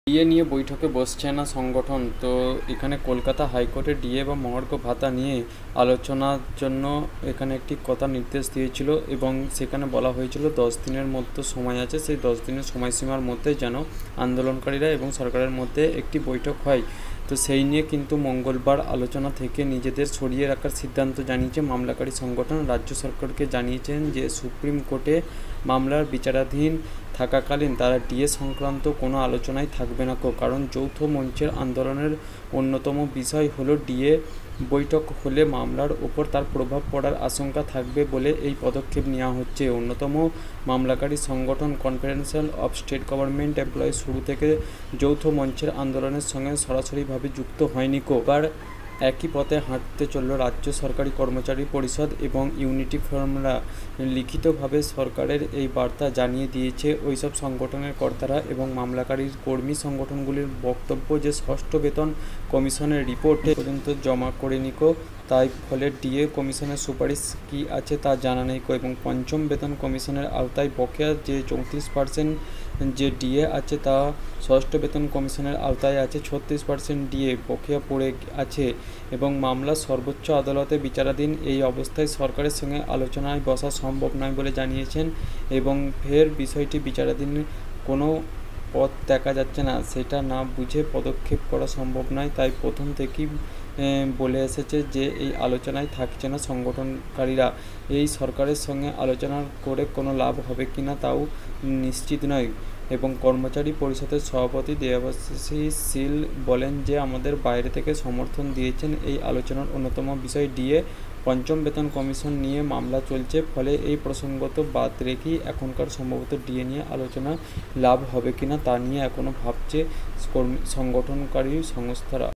DA নিয়ে বৈঠকে বসছে না সংগঠন। তো এখানে কলকাতা হাইকোর্টে ডিএ বা মহার্ঘ ভাতা নিয়ে আলোচনার জন্য এখানে একটি কথা নির্দেশ দিয়েছিল এবং সেখানে বলা হয়েছিল 10 দিনের মধ্যে সময় আছে, সেই 10 দিনের সময়সীমার মধ্যে যেন আন্দোলনকারীরা এবং সরকারের মধ্যে একটি বৈঠক হয়। তো সেই নিয়ে কিন্তু মঙ্গলবার আলোচনা থেকে নিজেদের সরিয়ে রাখার সিদ্ধান্ত জানিয়েছে মামলাকারী সংগঠন। রাজ্য সরকারকে জানিয়েছেন যে সুপ্রিম কোর্টে মামলার বিচারাধীন থাকাকালীন তারা ডিএ সংক্রান্ত কোনো আলোচনায় থাকবে না, কারণ যৌথ মঞ্চের আন্দোলনের অন্যতম বিষয় হলো ডিএ বৈঠক হলে মামলার ওপর তার প্রভাব পড়ার আশঙ্কা থাকবে বলে এই পদক্ষেপ নেওয়া হচ্ছে। অন্যতম মামলাকারী সংগঠন confederation of state government employees শুরু থেকে যৌথ মঞ্চের আন্দোলনের সঙ্গে সরাসরিভাবে যুক্ত হয়নি। এবার একই পথে হাঁটতে চলল রাজ্য সরকারি কর্মচারী পরিষদ এবং ইউনিটি ফোরামরা। লিখিতভাবে সরকারের এই বার্তা জানিয়ে দিয়েছে ওইসব সংগঠনের কর্তারা এবং মামলাকারী কর্মী সংগঠনগুলির বক্তব্য যে ষষ্ঠ বেতন কমিশনের রিপোর্ট পর্যন্ত জমা করেনি, তাই ফলে ডিএ কমিশনের সুপারিশ কী আছে তা জানা নেই। এবং পঞ্চম বেতন কমিশনের আওতায় বকেয়া যে 34% যে ডিএ আছে তা ষষ্ঠ বেতন কমিশনের আওতায় আছে 36% ডিএ বকেয়া পড়ে আছে এবং মামলা সর্বোচ্চ আদালতে বিচারাধীন। এই অবস্থায় সরকারের সঙ্গে আলোচনায় বসা সম্ভব নয় বলে জানিয়েছেন এবং ফের বিষয়টি বিচারাধীন কোনো পথ দেখা যাচ্ছে না, সেটা না বুঝে পদক্ষেপ করা সম্ভব নয়। তাই প্রথম থেকেই বলে এসেছে যে এই আলোচনায় থাকছে না সংগঠনকারীরা। এই সরকারের সঙ্গে আলোচনা করে কোনো লাভ হবে কিনা তাও নিশ্চিত নয়। এবং কর্মচারী পরিষদের সভাপতি দেবাশিস শীল বলেন যে আমাদের বাইরে থেকে সমর্থন দিয়েছেন এই আলোচনার অন্যতম বিষয় ডিএ। পঞ্চম বেতন কমিশন নিয়ে মামলা চলছে, ফলে এই প্রসঙ্গত বাদ রেখেই এখনকার সম্ভবত ডিএ নিয়ে আলোচনা লাভ হবে কিনা তা নিয়ে এখনও ভাবছে সংগঠনকারী সংস্থারা।